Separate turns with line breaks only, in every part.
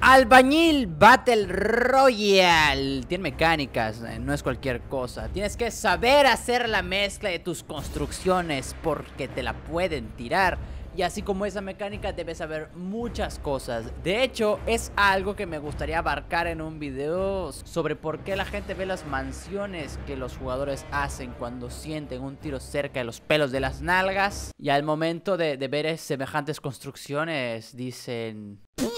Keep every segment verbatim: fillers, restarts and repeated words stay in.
Albañil Battle Royale. Tiene mecánicas, no es cualquier cosa. Tienes que saber hacer la mezcla de tus construcciones porque te la pueden tirar. Y así como esa mecánica debes saber muchas cosas. De hecho, es algo que me gustaría abarcar en un video sobre por qué la gente ve las mansiones que los jugadores hacen cuando sienten un tiro cerca de los pelos de las nalgas. Y al momento de, de ver semejantes construcciones dicen...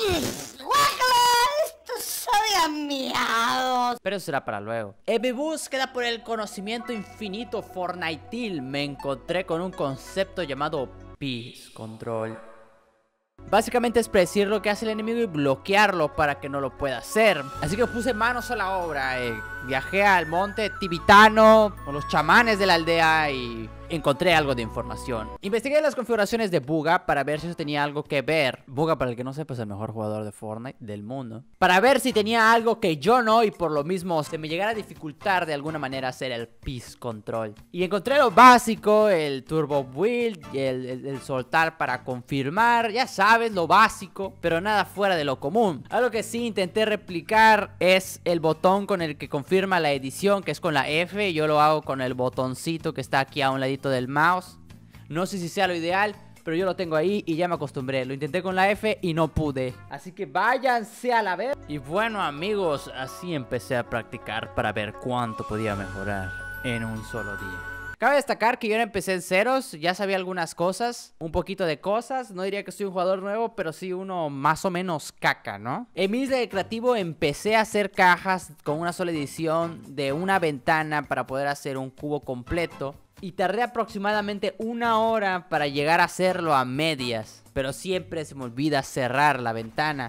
Miados. Pero eso será para luego. En mi búsqueda por el conocimiento infinito Fortniteil me encontré con un concepto llamado Peace Control. Básicamente es predecir lo que hace el enemigo y bloquearlo para que no lo pueda hacer. Así que puse manos a la obra. eh. Viajé al monte tibetano con los chamanes de la aldea y encontré algo de información. Investigué las configuraciones de Buga para ver si eso tenía algo que ver. Buga, para el que no sepa, es el mejor jugador de Fortnite del mundo. Para ver si tenía algo que yo no y por lo mismo se me llegara a dificultar de alguna manera hacer el Peace Control. Y encontré lo básico, el Turbo Build, el, el, el soltar para confirmar, ya sabes, lo básico, pero nada fuera de lo común. Algo que sí intenté replicar es el botón con el que confirma la edición, que es con la F. Yo lo hago con el botoncito que está aquí a un ladito del mouse. No sé si sea lo ideal, pero yo lo tengo ahí y ya me acostumbré. Lo intenté con la F y no pude. Así que váyanse a la vez. Y bueno, amigos, así empecé a practicar para ver cuánto podía mejorar en un solo día. Cabe destacar que yo no empecé en ceros, ya sabía algunas cosas, un poquito de cosas. No diría que soy un jugador nuevo, pero sí uno más o menos caca, ¿no? En mi isla de creativo empecé a hacer cajas con una sola edición de una ventana para poder hacer un cubo completo. Y tardé aproximadamente una hora para llegar a hacerlo a medias. Pero siempre se me olvida cerrar la ventana.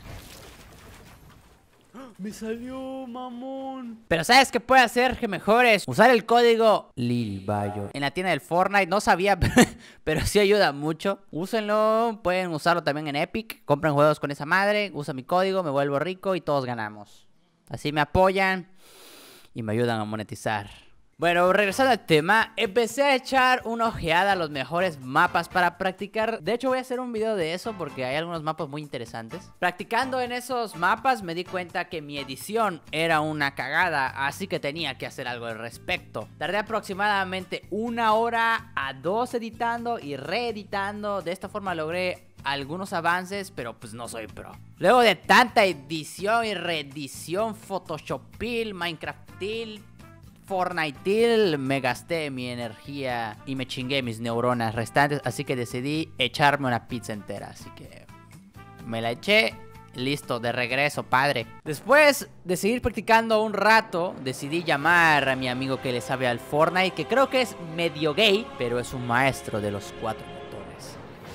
Me salió, mamón. Pero ¿sabes qué puede hacer que mejores? Usar el código Lilbayo en la tienda del Fortnite. No sabía, pero, pero sí ayuda mucho. Úsenlo, pueden usarlo también en Epic. Compren juegos con esa madre, usa mi código, me vuelvo rico y todos ganamos. Así me apoyan y me ayudan a monetizar. Bueno, regresando al tema, empecé a echar una ojeada a los mejores mapas para practicar. De hecho voy a hacer un video de eso porque hay algunos mapas muy interesantes. Practicando en esos mapas me di cuenta que mi edición era una cagada, así que tenía que hacer algo al respecto. Tardé aproximadamente una hora a dos editando y reeditando. De esta forma logré algunos avances, pero pues no soy pro. Luego de tanta edición y reedición, Photoshopil, Minecraftil, Fortniteil, me gasté mi energía y me chingué mis neuronas restantes, así que decidí echarme una pizza entera. Así que me la eché, listo, de regreso, padre. Después de seguir practicando un rato, decidí llamar a mi amigo que le sabe al Fortnite, que creo que es medio gay, pero es un maestro de los cuatro botones.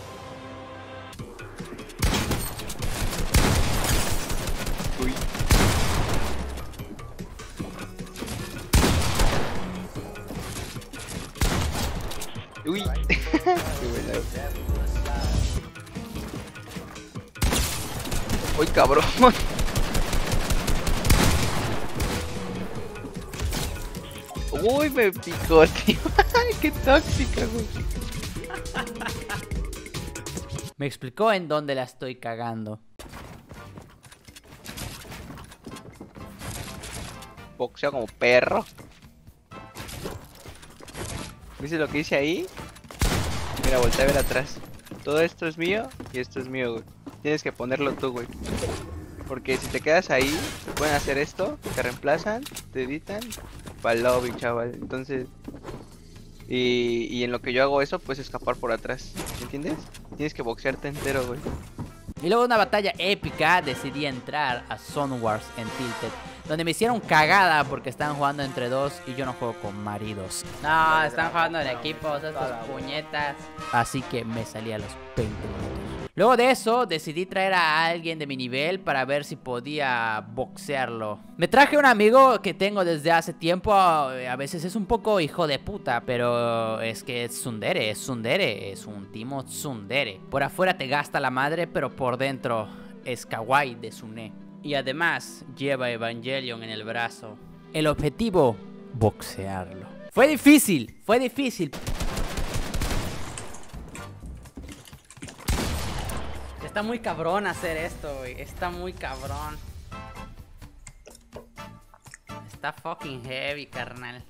Uy. Uy. Uy, cabrón. Uy, me picó, tío. Qué tóxica, güey.
Me explicó en dónde la estoy cagando.
Boxeo como perro. ¿Viste lo que hice ahí? Mira, voltea a ver atrás. Todo esto es mío y esto es mío, güey. Tienes que ponerlo tú, güey. Porque si te quedas ahí, te pueden hacer esto, te reemplazan, te editan. Pa'l lobby, chaval. Entonces... Y, y en lo que yo hago eso, puedes escapar por atrás. ¿Me entiendes? Tienes que boxearte entero, güey.
Y luego de una batalla épica, decidí entrar a Sunwars en Tilted, donde me hicieron cagada porque estaban jugando entre dos y yo no juego con maridos. No, están jugando en equipos, estos puñetas. Así que me salí a los veinte minutos. Luego de eso, decidí traer a alguien de mi nivel para ver si podía boxearlo. Me traje un amigo que tengo desde hace tiempo. A veces es un poco hijo de puta, pero es que es tsundere, es tsundere, es un timo tsundere. Por afuera te gasta la madre, pero por dentro es kawaii de Sune. Y además lleva Evangelion en el brazo. El objetivo, boxearlo. Fue difícil, fue difícil. está muy cabrón hacer esto, güey. Está muy cabrón. Está fucking heavy, carnal.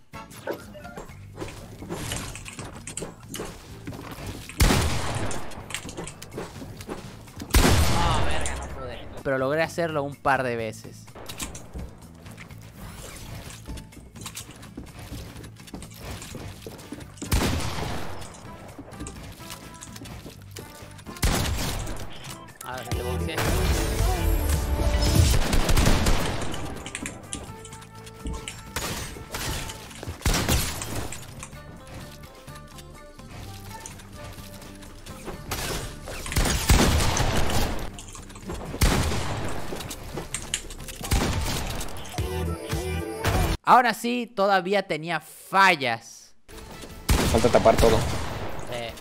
Oh, verga, no pude. Pero logré hacerlo un par de veces. A ver, te boxeé. Ahora sí, todavía tenía fallas.
Falta tapar todo.
Sí.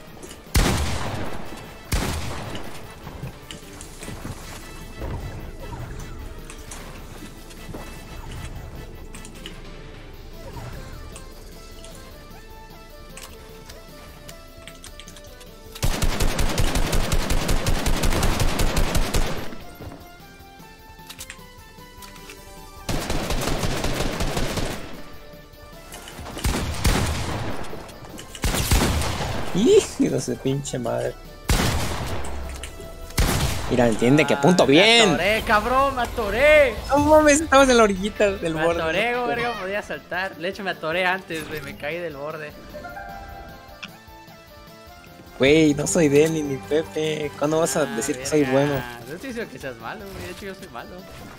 Hijo de pinche madre. Mira, entiende que apunto bien.
Me atoré, cabrón, me atoré.
No mames, estamos en la orillita del
Me
borde.
atoré, verga, podía saltar. De hecho, me atoré antes, güey, me caí del borde.
Güey, no soy Denny ni Pepe. ¿Cuándo vas a
Ah,
decir que
verga.
soy bueno?
No estoy diciendo que seas malo, güey, de hecho yo soy malo.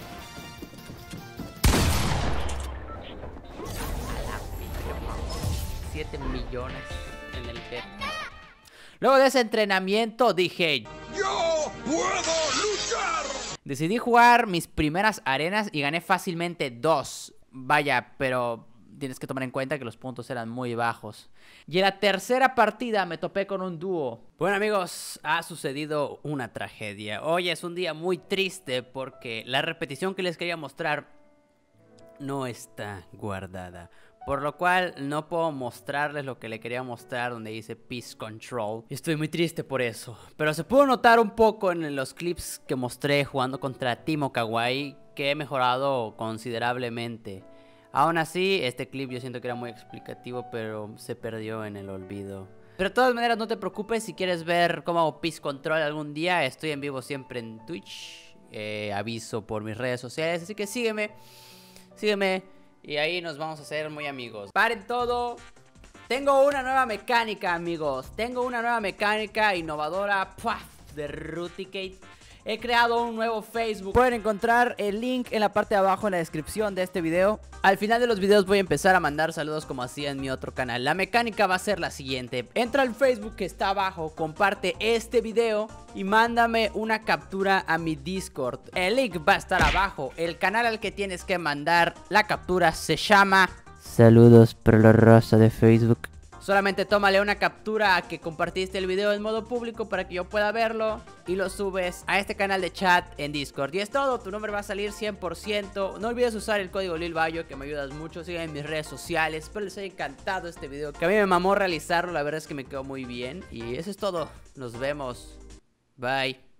siete millones en el P. Luego de ese entrenamiento dije: ¡yo puedo luchar! Decidí jugar mis primeras arenas y gané fácilmente dos. Vaya, pero tienes que tomar en cuenta que los puntos eran muy bajos. Y en la tercera partida me topé con un dúo. Bueno, amigos, ha sucedido una tragedia. Hoy es un día muy triste porque la repetición que les quería mostrar no está guardada. Por lo cual no puedo mostrarles lo que le quería mostrar donde dice Peace Control. Y estoy muy triste por eso. Pero se pudo notar un poco en los clips que mostré jugando contra Timo Kawaii que he mejorado considerablemente. Aún así, este clip yo siento que era muy explicativo, pero se perdió en el olvido. Pero de todas maneras, no te preocupes. Si quieres ver cómo hago Peace Control algún día, estoy en vivo siempre en Twitch. Eh, aviso por mis redes sociales, así que sígueme. Sígueme. Y ahí nos vamos a hacer muy amigos. Paren todo. Tengo una nueva mecánica, amigos. Tengo una nueva mecánica innovadora ¡puaf! De Ruticate. He creado un nuevo Facebook. Pueden encontrar el link en la parte de abajo en la descripción de este video. Al final de los videos voy a empezar a mandar saludos como hacía en mi otro canal. La mecánica va a ser la siguiente: entra al Facebook que está abajo, comparte este video y mándame una captura a mi Discord. El link va a estar abajo. El canal al que tienes que mandar la captura se llama Saludos Perla Rosa de Facebook. Solamente tómale una captura a que compartiste el video en modo público para que yo pueda verlo y lo subes a este canal de chat en Discord. Y es todo, tu nombre va a salir cien por ciento. No olvides usar el código Lilbayo, que me ayudas mucho. Sigan en mis redes sociales. Espero les haya encantado este video, que a mí me mamó realizarlo. La verdad es que me quedó muy bien. Y eso es todo, nos vemos. Bye.